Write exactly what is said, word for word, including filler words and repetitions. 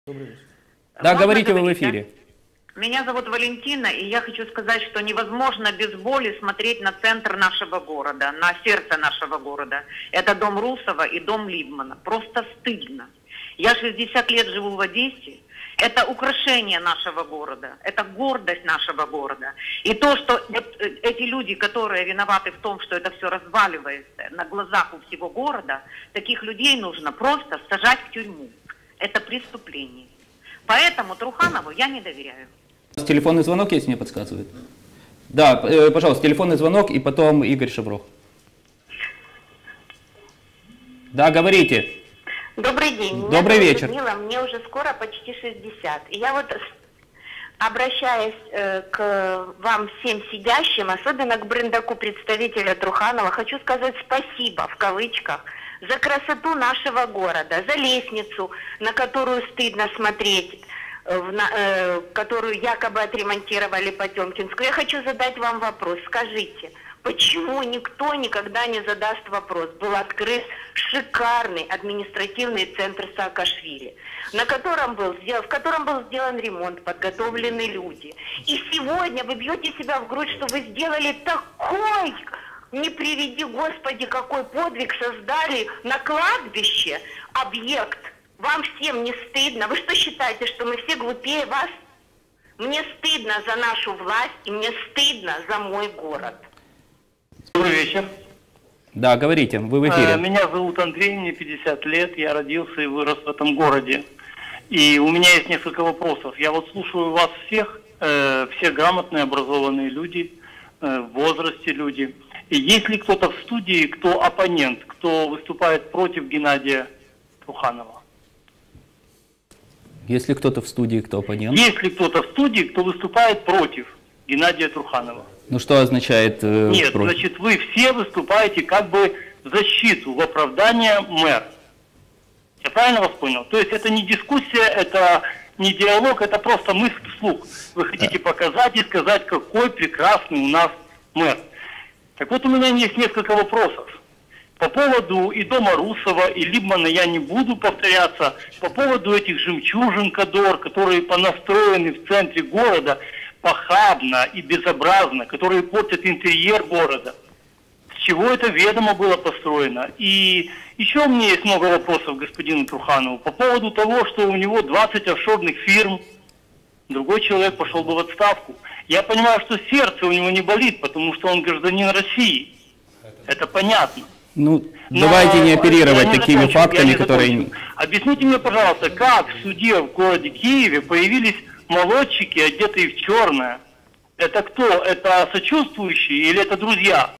Добрый вечер. Да, Можно говорите, вы в говорить, эфире. да? Меня зовут Валентина, и я хочу сказать, что невозможно без боли смотреть на центр нашего города, на сердце нашего города. Это дом Русова и дом Либмана. Просто стыдно. Я шестьдесят лет живу в Одессе. Это украшение нашего города, это гордость нашего города. И то, что эти люди, которые виноваты в том, что это все разваливается на глазах у всего города, таких людей нужно просто сажать в тюрьму. Это преступление. Поэтому Труханову я не доверяю. Телефонный звонок есть, мне подсказывает. Да, э, пожалуйста, телефонный звонок и потом Игорь Шавров. Да, говорите. Добрый день. Добрый Меня вечер. Людмила, мне уже скоро почти шестьдесят. И я вот, обращаясь э, к вам всем сидящим, особенно к брендаку представителя Труханова, хочу сказать спасибо, в кавычках, за красоту нашего города, за лестницу, на которую стыдно смотреть, э, в, на, э, которую якобы отремонтировали Потемкинскую. Я хочу задать вам вопрос. Скажите, почему никто никогда не задаст вопрос? Был открыт шикарный административный центр Саакашвили, на котором был сделан, в котором был сделан ремонт, подготовлены люди. И сегодня вы бьете себя в грудь, что вы сделали такой, не приведи Господи, какой подвиг создали на кладбище, объект. Вам всем не стыдно? Вы что считаете, что мы все глупее вас? Мне стыдно за нашу власть, и мне стыдно за мой город. Добрый вечер. Да, говорите, вы в эфире. Меня зовут Андрей, мне пятьдесят лет, я родился и вырос в этом городе. И у меня есть несколько вопросов. Я вот слушаю вас всех, э, все грамотные, образованные люди, э, в возрасте люди. И есть ли кто-то в студии, кто оппонент, кто выступает против Геннадия Труханова? Есть ли кто-то в студии, кто оппонент? Есть ли кто-то в студии, кто выступает против Геннадия Труханова? Ну что означает э, Нет, против? значит, вы все выступаете как бы в защиту, в оправдание мэра. Я правильно вас понял? То есть это не дискуссия, это не диалог, это просто мысль вслух. Вы хотите показать и сказать, какой прекрасный у нас мэр. Так вот, у меня есть несколько вопросов. По поводу и дома Русова, и Либмана я не буду повторяться. По поводу этих жемчужин Кадор, которые понастроены в центре города, похабно и безобразно, которые портят интерьер города. С чего это ведомо было построено? И еще у меня есть много вопросов к господину Труханову. По поводу того, что у него двадцать офшорных фирм, другой человек пошел бы в отставку. Я понимаю, что сердце у него не болит, потому что он гражданин России. Это понятно. Ну, Но давайте не оперировать я не такими закончу, фактами, я не которые... закончу. Объясните мне, пожалуйста, как в суде в городе Киеве появились молодчики, одетые в черное? Это кто? Это сочувствующие или это друзья?